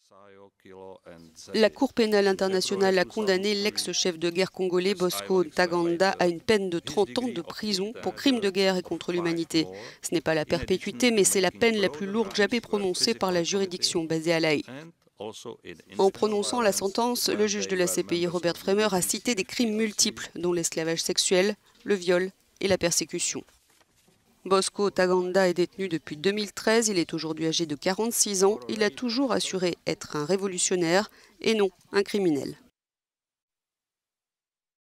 La Cour pénale internationale a condamné l'ex-chef de guerre congolais Bosco Ntaganda à une peine de 30 ans de prison pour crimes de guerre et contre l'humanité. Ce n'est pas la perpétuité, mais c'est la peine la plus lourde jamais prononcée par la juridiction basée à La Haye. En prononçant la sentence, le juge de la CPI, Robert Fremer, a cité des crimes multiples, dont l'esclavage sexuel, le viol et la persécution. Bosco Ntaganda est détenu depuis 2013, il est aujourd'hui âgé de 46 ans, il a toujours assuré être un révolutionnaire et non un criminel.